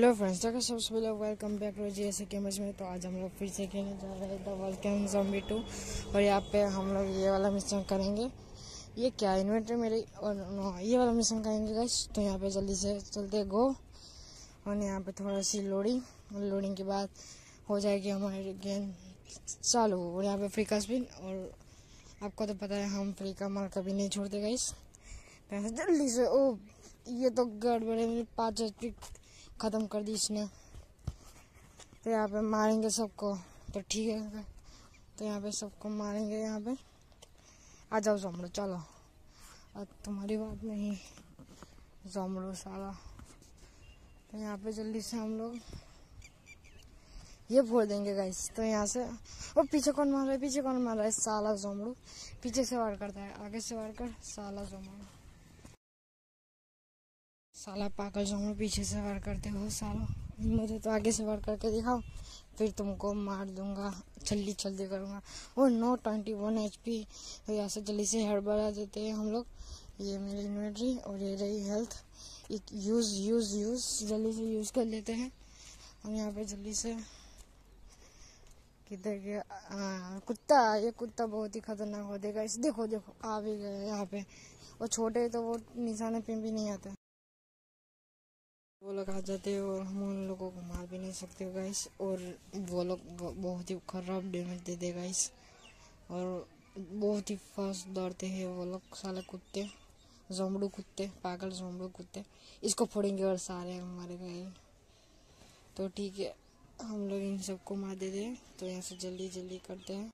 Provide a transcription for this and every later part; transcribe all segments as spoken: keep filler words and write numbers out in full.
Hello friends, तो सबसे पहले welcome back to G S gamers में। तो आज हम लोग फिर से खेलने जा रहे हैं द वोल्केनो ज़ॉम्बी टू। और यहाँ पे हम लोग ये वाला मिशन करेंगे। ये क्या इन्वेंटरी मेरी और नो ये वाला मिशन करेंगे गाइस। तो यहाँ पे जल्दी से चलते गो। और यहाँ पे थोड़ा सी लोडिंग लोडिंग के बाद हो जाएगी हमारी गेम चालू। और यहाँ पे फ्री का स्पिन, और आपको तो पता है हम फ्री का माल कभी नहीं छोड़ते गाइस। जल्दी से ओ ये तो गड़बड़े में पाँच एच पी ख़त्म कर दी इसने। तो यहाँ पे मारेंगे सबको, तो ठीक है। तो यहाँ पे सबको मारेंगे। यहाँ पे आ जाओ ज़ोमड़ो, चलो। अब तुम्हारी बात नहीं ज़ोमड़ो साला। तो यहाँ पे जल्दी से हम लोग ये फोड़ देंगे गाइस। तो यहाँ से और पीछे कौन मार रहा है, पीछे कौन मार रहा है, साला ज़ोमड़ो। पीछे से वार करता है, आगे से वार कर, साला ज़ोमड़ो। साला पागल ज़ोमड़ो, पीछे से वार करते हो साला। मुझे तो आगे से वार करके दिखाओ, फिर तुमको मार दूंगा, जल्दी जल्दी करूँगा। और no twenty one H P. तो यहाँ से जल्दी से हड़बड़ा देते हैं हम लोग। ये मेरी इन्वेंट्री और ये रही हेल्थ। यूज़ यूज़ यूज़ जल्दी से यूज़ कर लेते हैं। और यहाँ पे जल्दी से किधर गया कुत्ता। ये कुत्ता बहुत ही खतरनाक हो देगा इस। देखो देखो आ भी गए यहाँ पे। और छोटे तो वो निशाने पे भी नहीं आते, वो लोग आ जाते हैं और हम उन लोगों को मार भी नहीं सकते गाइस। और वो लोग बहुत ही खराब डैमेज दे दे गाइस। और बहुत ही फास्ट दौड़ते हैं वो लोग, साले कुत्ते, ज़ोमड़ो कुत्ते, पागल ज़ोमड़ो कुत्ते। इसको फोड़ेंगे और सारे हमारे गए। तो ठीक है, हम लोग इन सबको मार देते हैं। तो यहाँ से जल्दी जल्दी करते हैं।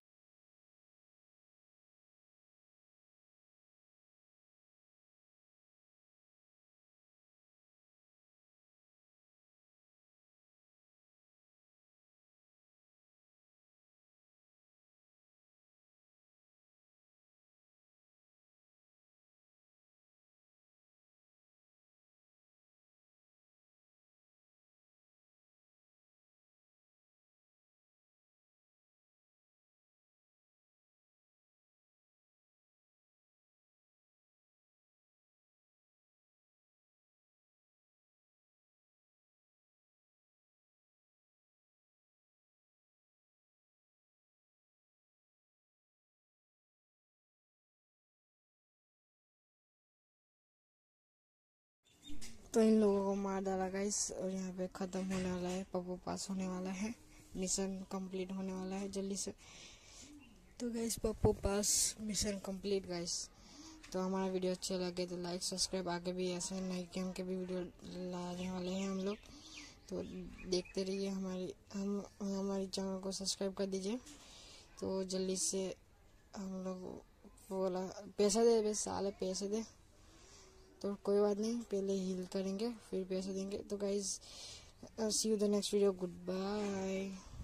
तो इन लोगों को मार डाला गाइस। और यहाँ पे ख़त्म होने वाला है, पप्पू पास होने वाला है, मिशन कंप्लीट होने वाला है जल्दी से। तो guys Pappu pass, mission complete guys. तो हमारा वीडियो अच्छा लगे तो लाइक सब्सक्राइब, आगे भी ऐसे नए गेम के भी वीडियो लाने वाले हैं हम लोग। तो देखते रहिए, हमारी हम हमारी चैनल को सब्सक्राइब कर दीजिए। तो जल्दी से हम लोग बोला पैसा दे, बस साले पैसे दे। तो कोई बात नहीं, पहले हील करेंगे फिर पैसे देंगे। तो guys see you the next video, good bye.